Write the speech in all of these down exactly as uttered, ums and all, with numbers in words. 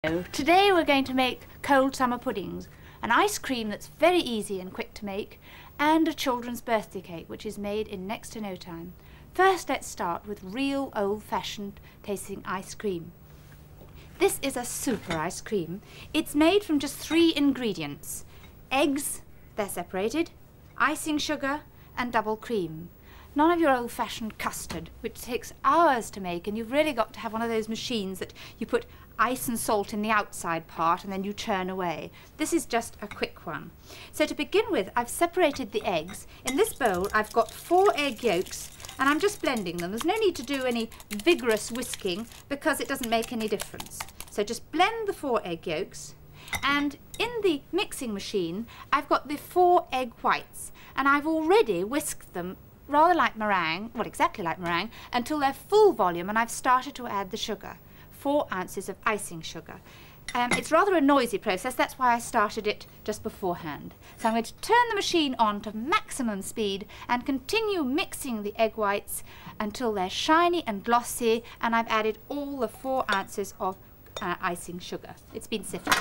Today we're going to make cold summer puddings, an ice cream that's very easy and quick to make, and a children's birthday cake which is made in next to no time. First, let's start with real old-fashioned tasting ice cream. This is a super ice cream. It's made from just three ingredients: eggs, they're separated, icing sugar and double cream. None of your old-fashioned custard, which takes hours to make, and you've really got to have one of those machines that you put ice and salt in the outside part and then you churn away. This is just a quick one. So to begin with, I've separated the eggs. In this bowl I've got four egg yolks and I'm just blending them. There's no need to do any vigorous whisking because it doesn't make any difference. So just blend the four egg yolks, and in the mixing machine I've got the four egg whites, and I've already whisked them rather like meringue, well exactly like meringue, until they're full volume, and I've started to add the sugar. Four ounces of icing sugar. Um, it's rather a noisy process, that's why I started it just beforehand. So I'm going to turn the machine on to maximum speed and continue mixing the egg whites until they're shiny and glossy, and I've added all the four ounces of uh, icing sugar. It's been sifted.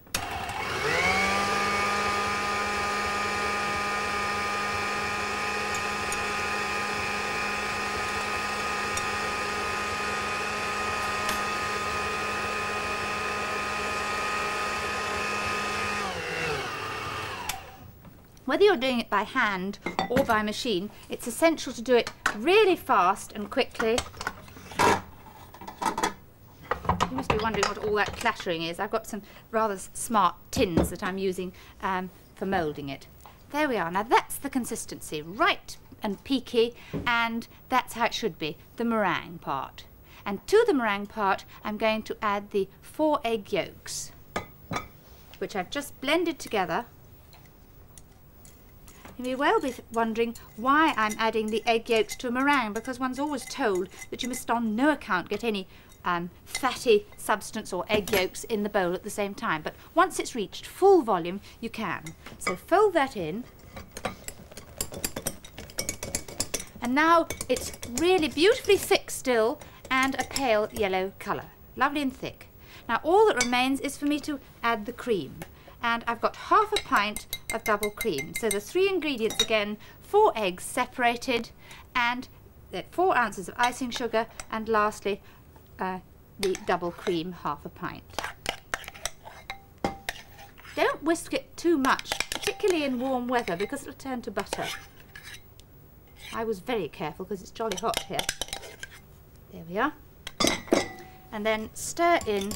Whether you're doing it by hand or by machine, it's essential to do it really fast and quickly. You must be wondering what all that clattering is. I've got some rather smart tins that I'm using um, for moulding it. There we are. Now that's the consistency, right and peaky, and that's how it should be, the meringue part. And to the meringue part I'm going to add the four egg yolks, which I've just blended together. You may well be wondering why I'm adding the egg yolks to a meringue, because one's always told that you must on no account get any um, fatty substance or egg yolks in the bowl at the same time. But once it's reached full volume, you can. So fold that in. And now it's really beautifully thick still and a pale yellow colour. Lovely and thick. Now all that remains is for me to add the cream. And I've got half a pint of double cream. So the three ingredients again: four eggs separated, and four ounces of icing sugar, and lastly uh, the double cream, half a pint. Don't whisk it too much, particularly in warm weather, because it'll turn to butter. I was very careful because it's jolly hot here. There we are. And then stir in.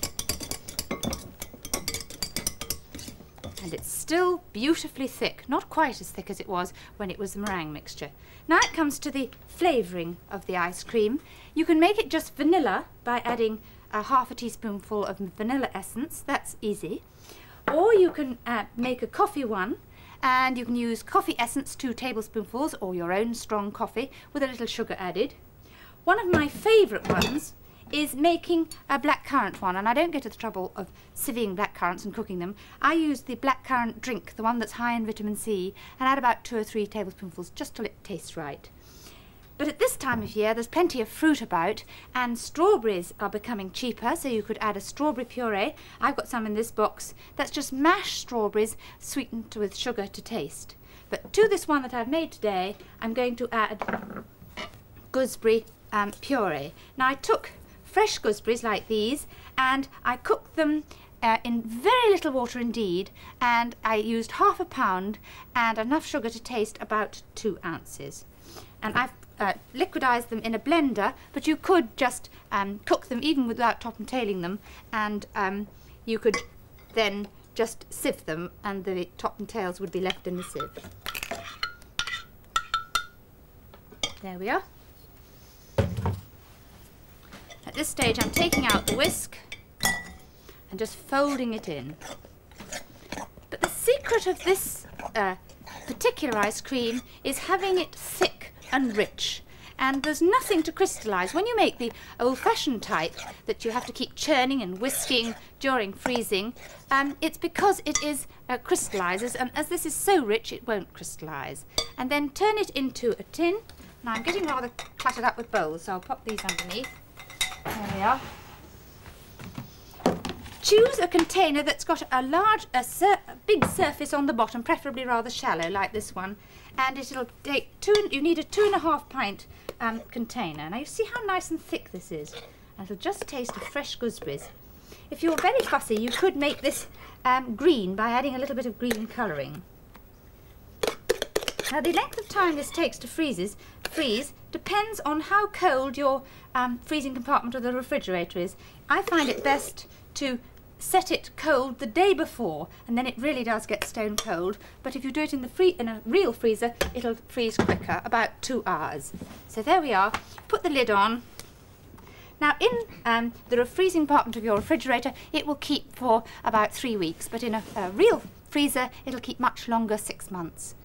And it's still beautifully thick, not quite as thick as it was when it was the meringue mixture. Now it comes to the flavouring of the ice cream. You can make it just vanilla by adding a half a teaspoonful of vanilla essence, that's easy. Or you can uh, make a coffee one, and you can use coffee essence, two tablespoonfuls, or your own strong coffee with a little sugar added. One of my favourite ones is making a blackcurrant one, and I don't go to the trouble of sieveing blackcurrants and cooking them. I use the blackcurrant drink, the one that's high in vitamin C, and add about two or three tablespoonfuls just till it tastes right. But at this time of year there's plenty of fruit about, and strawberries are becoming cheaper, so you could add a strawberry puree. I've got some in this box. That's just mashed strawberries sweetened with sugar to taste. But to this one that I've made today I'm going to add gooseberry um, puree. Now I took fresh gooseberries like these, and I cooked them uh, in very little water indeed, and I used half a pound and enough sugar to taste about two ounces. And I've uh, liquidized them in a blender, but you could just um, cook them even without top and tailing them, and um, you could then just sieve them and the top and tails would be left in the sieve. There we are. At this stage I'm taking out the whisk and just folding it in. But the secret of this uh, particular ice cream is having it thick and rich, and there's nothing to crystallise. When you make the old-fashioned type that you have to keep churning and whisking during freezing, um, it's because it is uh, crystallises, and as this is so rich it won't crystallise. And then turn it into a tin. Now I'm getting rather cluttered up with bowls, so I'll pop these underneath. There we are. choose a container that's got a large, a, sur a big surface on the bottom, preferably rather shallow like this one, and it'll take two, you need a two and a half pint um, container. Now you see how nice and thick this is, and it'll just taste of fresh gooseberries. If you're very fussy, you could make this um, green by adding a little bit of green colouring. Now the length of time this takes to freezes, freeze depends on how cold your um, freezing compartment of the refrigerator is. I find it best to set it cold the day before, and then it really does get stone cold. But if you do it in the free in a real freezer, it'll freeze quicker, about two hours. So there we are. Put the lid on. Now in um, the freezing compartment of your refrigerator, it will keep for about three weeks, but in a, a real freezer, it'll keep much longer, six months.